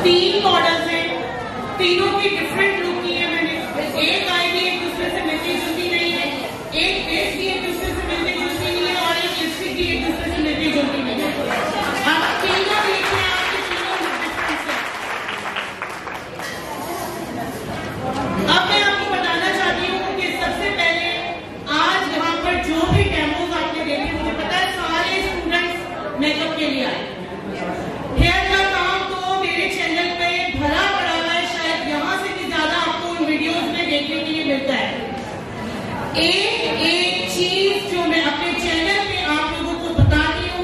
तीन मॉडल्स हैं, तीनों की डिफरेंट लुक की है मैंने। एक आई भी एक दूसरे से मिलती जुलती नहीं है, एक फेस भी एक दूसरे से मिलती जुलती नहीं है, और एक लिपस्टिक भी एक दूसरे से मिलती जुलती नहीं है। अब तीनों देख रहे हैं, आपके तीनों डिफरेंस है। अब मैं आपको बताना चाहती हूँ कि सबसे पहले आज यहाँ पर जो भी डेमोज आपने देखे, मुझे पता है सारे स्टूडेंट्स मेकअप के लिए आए। हेयर का काम तो मेरे चैनल पे भरा पड़ा हुआ है, शायद यहाँ से भी ज्यादा आपको उन वीडियोस में देखने के लिए मिलता है। एक एक चीज जो मैं अपने चैनल पे आप लोगों को बताती हूँ,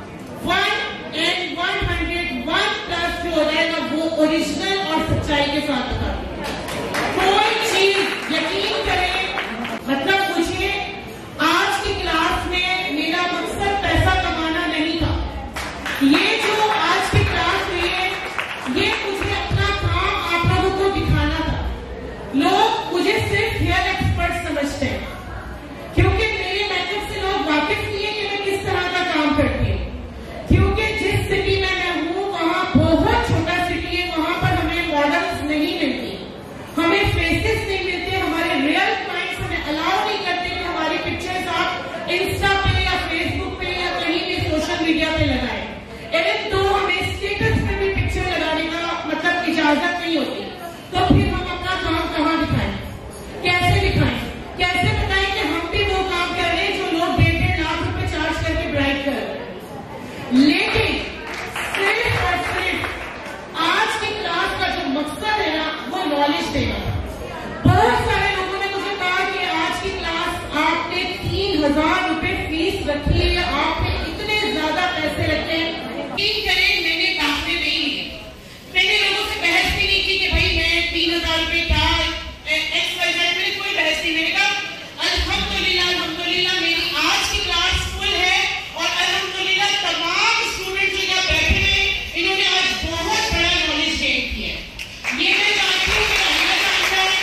101 जो हो जाएगा वो ओरिजिनल और सच्चाई के साथ बताती हूँ। कोई चीज यकीन करें, मतलब मुझे आज की क्लास में मेरा मकसद पैसा कमाना नहीं था। ये जो आज की क्लास हुई है, ये मुझे अपना काम आप लोगों को दिखाना था। लोग मुझे सिर्फ हेयर एक्सपर्ट समझते हैं, क्योंकि मेरे मेकअप से लोग वाकिफ नहीं है कि मैं किस तरह का काम करती हूँ। क्योंकि जिस सिटी में मैं हूँ वहाँ बहुत छोटा सिटी है, वहाँ पर हमें मॉडल्स नहीं मिलती, हमें फेसेस नहीं मिलते, हमारे रियल क्लाइंट्स हमें अलाउ नहीं करते कि हमारी पिक्चर्स आप इंस्टा पे या फेसबुक पे या कहीं भी सोशल मीडिया पे लगाएं। इवन तो हमें स्टेटस पे भी पिक्चर लगाने का मतलब इजाजत नहीं होती। तो फिर हम अपना काम कहाँ दिखाएं, कैसे दिखाएं, कैसे बताएं कि हम भी वो काम कर रहे हैं जो लोग 1.5 लाख रुपए चार्ज करके ब्राइड कर रहे हैं। लेकिन सिर्फ और सिर्फ आज की क्लास का जो मकसद है ना, वो नॉलेज देना। बहुत सारे लोगों ने मुझे कहा कि आज की क्लास आपने 3000 रुपए फीस रखी है, आपने इतने ज्यादा पैसे रखे हैं। करें, मैंने बातें नहीं ली, मैंने लोगों से बहस भी नहीं की कि भाई मैं 3000 रुपए का XYZ, मैंने कोई बहस नहीं। मैंने कहा अल्हम्दुलिल्लाह अल्हम्दुलिल्लाह मेरी आज की क्लास फुल है, और अल्हम्दुलिल्लाह तमाम स्टूडेंट जो यहाँ बैठे हैं इन्होंने आज बहुत बड़ा नॉलेज गेन किया है। ये मैं जानती हूँ कि अल्लाह जानता है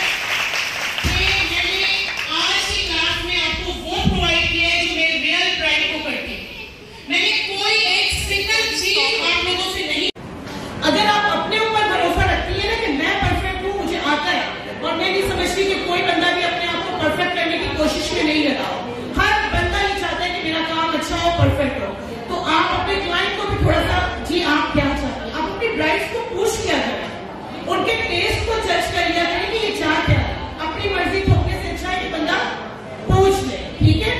कि मैंने आज की क्लास में आपको वो प्रोवाइड किया है जो मेरे रियल ब्राइड को करती है। मैंने कोई एक सिंगल चीज आप लोगों से नहीं। अगर आप अपने ऊपर भरोसा रखती है ना कि मैं परफेक्ट हूँ, मुझे आता है, और मैं नहीं समझती कि कोई बंदा भी अपने आप को परफेक्ट करने की कोशिश में नहीं लगा। हर बंदा ये चाहता है कि मेरा काम अच्छा हो, परफेक्ट हो। तो आप अपने क्लाइंट को भी थोड़ा सा, जी आप क्या चाहते हैं, आप अपनी ब्राइड्स को पूछ लिया करें, उनके टेस्ट को जज कर लिया करें कि ये चाह क्या है। अपनी मर्जी थोपने से अच्छा है कि बंदा पूछ ले, ठीक है।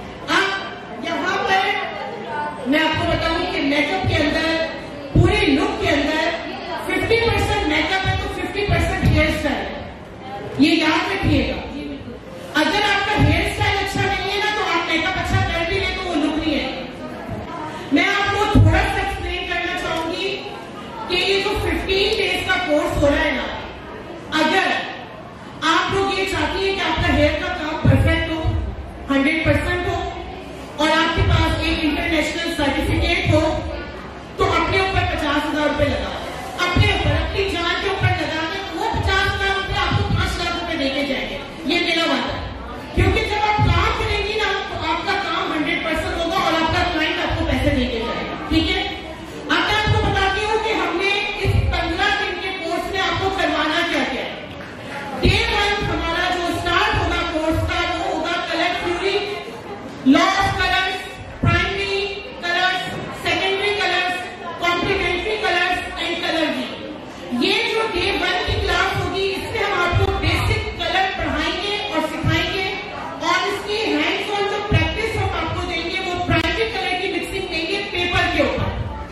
अब यहाँ पर मैं आपको बताऊं कि मेकअप के अंदर, पूरे लुक के अंदर 50% मेकअप है तो 50% हेयर स्टाइल है। ये याद रखिएगा। अगर आपका हेयर स्टाइल अच्छा नहीं है ना, तो आप मेकअप अच्छा कर भी लें तो वो लुक नहीं है। मैं आपको थोड़ा सा एक्सप्लेन करना चाहूंगी कि ये जो 15 डेज का कोर्स हो रहा है ना, अगर आप लोग ये चाहती है कि आपका हेयर का काम परफेक्ट हो, 100% हो, और आपके पास एक इंटरनेशनल सर्टिफिकेट हो, तो अपने ऊपर 50,000 रुपए लगाओ। अपने ऊपर, अपनी जान के ऊपर लगा के वो 50,000 रुपए आपको 5 लाख रुपए देके जाएंगे। ये मेरा वादा है, क्योंकि जब आप काम करेंगी ना तो आपका काम 100% होगा और आपका क्लाइंट आपको पैसे देके जाएगा, ठीक है। अब मैं आपको बताती हूँ कि हमने इस 15 दिन के कोर्स में आपको करवाना क्या क्या है। डे 1 हमारा जो स्टार्ट होगा कोर्स का, वो होगा colour theory, law of colours, primary colours, secondary colours, complementary colours and colour जी। ये जो डे 1 की क्लास होगी, इसमें हम आपको बेसिक कलर पढ़ाएंगे और सिखाएंगे, और इसकी हैंड्स ऑन जो प्रैक्टिस हम आपको देंगे वो प्राइमरी कलर की मिक्सिंग देंगे पेपर के ऊपर।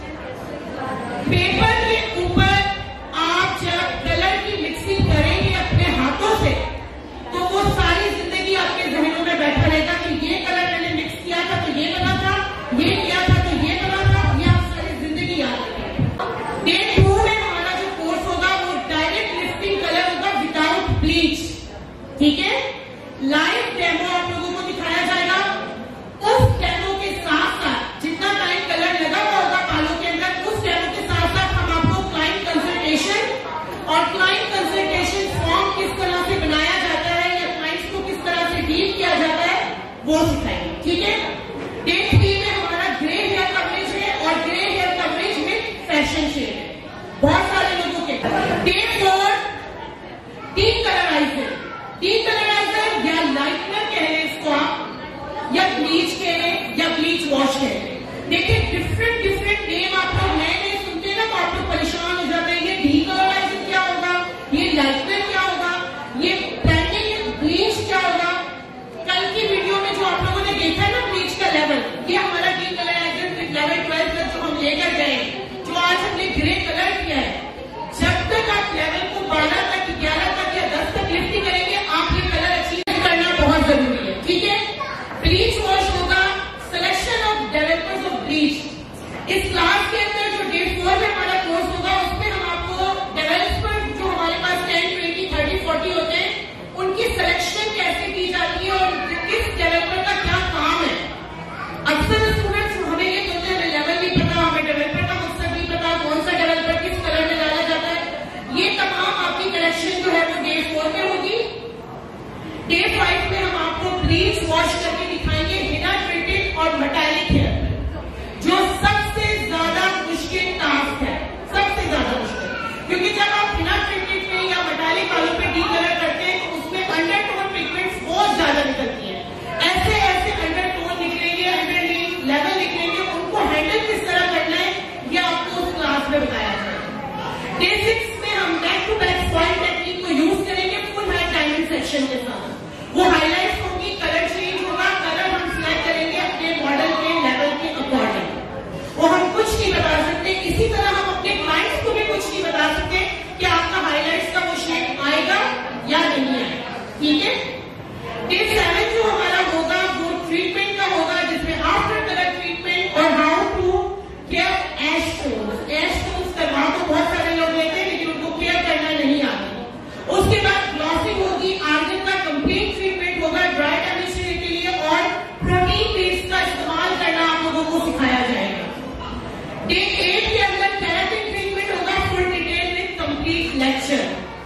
पेपर के ऊपर आप जब कलर की मिक्सिंग करेंगे अपने हाथों से, तो वो सारी जिंदगी आपके जहनों में बैठा रहेगा कि ये कलर मैंने मिक्स किया था तो ये बना था, ये किया था तो ये बना था, ये आप सारी जिंदगी याद रखेंगे। डे 2 में हमारा जो कोर्स होगा वो डायरेक्ट लिफ्टिंग कलर होगा विदाउट ब्लीच, ठीक है। लाइव डेमो आप लोगों को दिखाया जाएगा। उस डेमो के साथ साथ जितना टाइम कलर लगा हुआ होगा बालों के अंदर, उस डेमो के साथ साथ हम आपको क्लाइंट कंसल्टेशन और क्लाइंट कंसल्टेशन फॉर्म किस तरह से बनाया जाता है या क्लाइंट्स को किस तरह से डील किया जाता है वो सिखाएंगे, ठीक है। डे 3 में हमारा ग्रे हेयर कवरेज है, और ग्रे हेयर कवरेज में फैशन शेड है। बहुत सारे लोग डिफरेंट नेम आप लोग नए नए सुनते हैं ना तो आप लोग परेशान हो जाते हैं। ये डीकलराइजेशन क्या होगा, ये लाइटनिंग क्या होगा, ये ब्रांडिंग ब्लीच क्या होगा। कल की वीडियो में जो आप लोगों ने देखा है ना ब्लीच का लेवल, ये हमारा डीकलराइजेशन लेवल 12 तक जो हम लेकर गए, जो आज हमने ग्रे कलर किया है, जब तक आप लेवल को 12 तक 11 तक या 10 तक लिफ्ट नहीं करेंगे, आप ये कलर अचीव करना बहुत जरूरी है। ठीक है, ब्लीच वॉश होगा, selection of developers of bleach. इस क्लास के अंदर जो डे 4 में हमारा कोर्स होगा, उसमें हम आपको डेवलपर जो हमारे पास 10, 20, 30, 40 होते हैं, उनकी सिलेक्शन कैसे की जाती है और किस डेवलपर का क्या काम है। अक्सर स्टूडेंट्स हमें ये बोलते हैं हमें लेवल नहीं पता, हमें डेवलपर का मकसद नहीं पता, कौन सा डेवलपर किस कलर में डाला जाता है। ये तमाम आपकी कलेक्शन जो है वो डे 4 में होगी। डे 5 में हम आपको ब्लीच वॉश करके दिखाएंगे हिना प्रिंटेड और मेटालिक हेयर, जो सबसे ज्यादा मुश्किल टास्क है, सबसे ज्यादा मुश्किल। क्योंकि जब आप हिना प्रिंटेड में या मेटालिक वालों पे डीकलर करते हैं तो उसमें अंडरटोन पिगमेंट्स बहुत ज्यादा निकलती है। ऐसे ऐसे अंडरटोन निकलेंगे, अंडर लेवल निकलेंगे, उनको हैंडल किस तरह करना है ये आपको उस क्लास में बताया जाएगा। डे 6 में हम back to back foil technique को यूज करेंगे फुल हाई डायमंड सेक्शन के साथ। वो हाईलाइट्स होगी, कलर चेंज होगा, कलर हम सिलेक्ट करेंगे अपने मॉडल के लेवल के अकॉर्डिंग। वो हम कुछ नहीं बता सकते, इसी तरह हम अपने क्लाइंट्स को भी कुछ नहीं बता सकते कि आपका हाईलाइट्स का वो शेड आएगा या नहीं आएगा। ठीक है, डे 7 जो हमारा होगा वो ट्रीटमेंट का होगा, जिसमें आफ्टर कलर ट्रीटमेंट और how to care ash tones. Ash tones करवा तो बहुत सारे लोग लेते हैं लेकिन उनको केयर करना नहीं आता। उसके बाद ग्लॉसिंग होगी, आर्गन का कंप्लीट ट्रीटमेंट होगा ड्राई डैमेज के लिए, और प्रोटीन पेस्ट का इस्तेमाल करना आप लोगों को सिखाया जाएगा। डे 8 के अंदर केराटिन ट्रीटमेंट होगा full detail with complete lecture.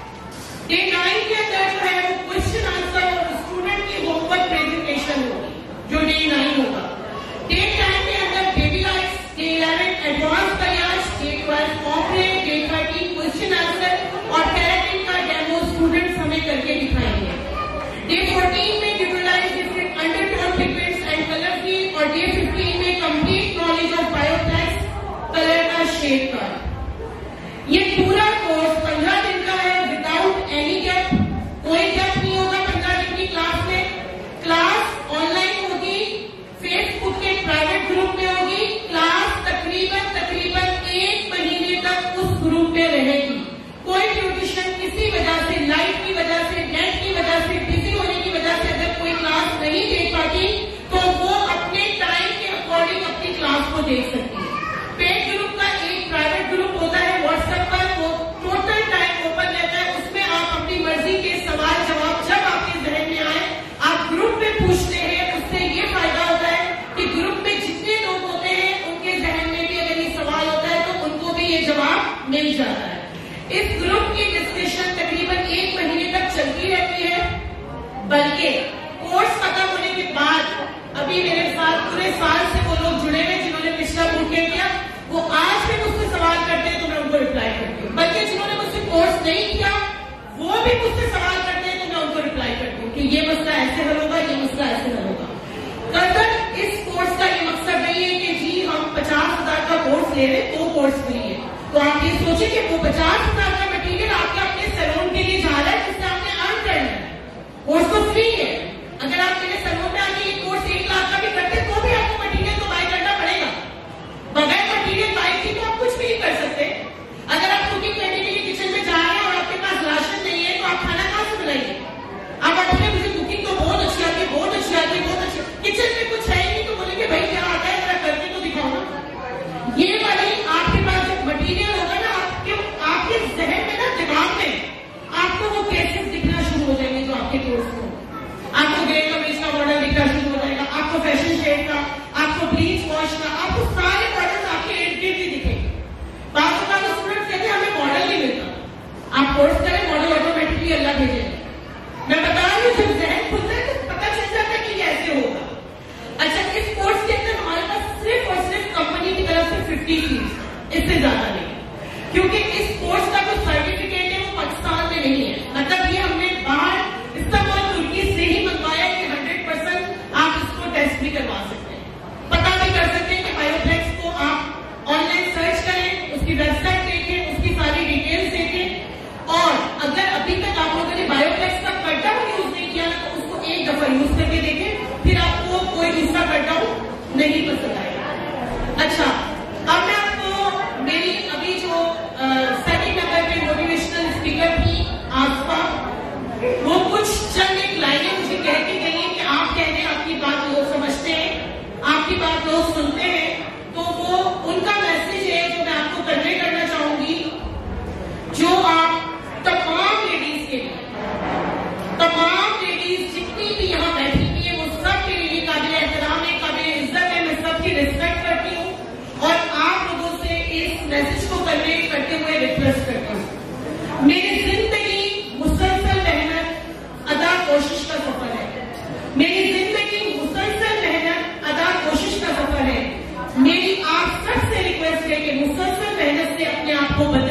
Day 9 के अंदर जो है वो क्वेश्चन आंसर और स्टूडेंट की होमवर्क प्रेजेंटेशन होगी, जो डे 9 होगा। डे 10 के अंदर बेबी लाइट्स, डे 11 एडवांस कलियाज, day 12 corporate, day 13 question answer और केराटिन का डेमो स्टूडेंट्स हमें करके दिखाएंगे। डे 14 में ड्यूरलाइज different undertone pigments and colour की, और डे 15 में complete knowledge of Bioflex, colour का शेड का। ये पूरा कोर्स 15 दिन का है विदाउट एनी गैप, कोई गैप नहीं होगा 15 दिन की क्लास में। क्लास ऑनलाइन होगी, फेसबुक के प्राइवेट ग्रुप में होगी। क्लास तकरीबन 1 महीने तक उस ग्रुप में रहेगी। कोई ट्यूशन किसी वजह से, लाइट की वजह से, नेट की वजह से, बिजी होने की वजह से अगर कोई क्लास नहीं देख पाती तो वो अपने टाइम के अकॉर्डिंग अपनी क्लास को देख सकती है। पेड ग्रुप का एक प्राइवेट ग्रुप होता है व्हाट्सएप पर, वो टोटल टाइम ओपन रहता है। उसमें आप अपनी मर्जी के सवाल जवाब जब आपके जहन में आए आप ग्रुप में पूछते हैं। उससे ये फायदा होता है कि ग्रुप में जितने लोग होते हैं उनके जहन में भी अगर ये सवाल होता है तो उनको भी ये जवाब मिल जाता है। इस ग्रुप की डिस्कशन तकरीबन 1 महीने तक चलती रहती है, बल्कि कोर्स खत्म होने के बाद अभी मेरे साथ पूरे साल से वो लोग जुड़े हुए जिन्होंने पिछला बूट कैंप किया, वो आज भी मुझसे सवाल करते हैं तो मैं उनको रिप्लाई करती हूँ। बल्कि जिन्होंने मुझसे कोर्स नहीं किया वो भी मुझसे सवाल करते हैं तो मैं उनको रिप्लाई करती हूँ कि ये मसला ऐसे हल होगा, ये मसला ऐसे हल होगा। कल इस कोर्स का ये मकसद नहीं है कि जी हम 50,000 का कोर्स ले रहे तो कोर्स फ्री है। तो आप ये सोचिए कि वो 50,000 का मटीरियल आपके अपने सैलून के लिए जा रहा है, जिससे आपने अर्न करना है। कोर्स तो फ्री है। अगर आप मेरे सैलून में आके ये कोर्स 1 लाख का भी करते तो भी आपको मटीरियल तो बाय करना पड़ेगा। बगैर मटीरियल बाय की तो आप कुछ भी नहीं कर सकते। अगर आप कुकिंग करने के लिए किचन में जा रहे हैं और आपके पास राशन नहीं है तो आप खाना कहाँ से बनाइए? आप अपने मुझे कुकिंग तो बहुत अच्छी आती है, बहुत अच्छी आती है, बहुत अच्छी, किचन में कुछ है ही नहीं तो बोलेंगे भाई क्या आता है जरा करके तो दिखाओ ना। ये वाली आपके पास जब मटीरियल होगा ना, आपके जहन में ना, दिमाग में आपको वो केसेस दिखना शुरू हो जाएंगे जो आपके कोर्स में। आपको ग्रे कमीज का मॉडल दिखना शुरू हो जाएगा, आपको फैशन शेड का, आपको ब्लीच वॉश का, आपको सारे मॉडल्स आपके इर्द गिर्द ही दिखेंगे। बात स्टूडेंट्स कहते हैं हमें मॉडल नहीं मिलता। आप कोर्स करें, मॉडल ऑटोमेटिकली अल्लाह भेजेगा। मैं बता रही हूँ जब जहन खुलता है तो पता चल जाता है कि ये ऐसे होगा। अच्छा, इस कोर्स के अंदर हमारे पास सिर्फ और सिर्फ कंपनी की तरफ से 50 सीट्स, इससे ज्यादा नहीं, क्योंकि इस कोर्स का जो सर्टिफिकेट है वो पाकिस्तान में नहीं है। मतलब ये हमने बाहर इस्तांबुल तुर्की से ही मंगवाया कि 100% आप इसको टेस्ट भी करवा सकते हैं, पता भी कर सकते हैं कि बायोफ्लेक्स को अगर अभी तक आप लोगों ने बायोफ्लेक्स का कट डाउन यूज नहीं किया ना, तो उसको एक दफा यूज करके देखें, फिर आपको कोई दूसरा कट डाउन नहीं पसंद आएगा। अच्छा, अब मैं आपको मेरी अभी जो सेकंड नंबर पे मोटिवेशनल स्पीकर थी आसफा, वो कुछ चंद एक लाइनें मुझे कह के गई है कि आप कहते हैं आपकी बात लोग समझते हैं, आपकी बात लोग सुनते हैं, तो वो उनका मैसेज है जो मैं आपको कन्वे करना चाहूंगी, जो आप तमाम लेडीज के लिए, तमाम लेडीज जितनी भी यहाँ बैठी हुई है, वो सब के लिए काबिल एहतराम है, काबिल इज्जत है, मैं सबकी रिस्पेक्ट करती हूँ और आप लोगों से इस मैसेज को कन्वे करते हुए रिक्वेस्ट करती हूँ। मेरी जिंदगी मुसलसल मेहनत अदा कोशिश का सफर है, मेरी जिंदगी मुसलसल मेहनत अदा कोशिश का सफर है। मेरी आप सबसे रिक्वेस्ट है कि मुसलसल मेहनत से अपने आप को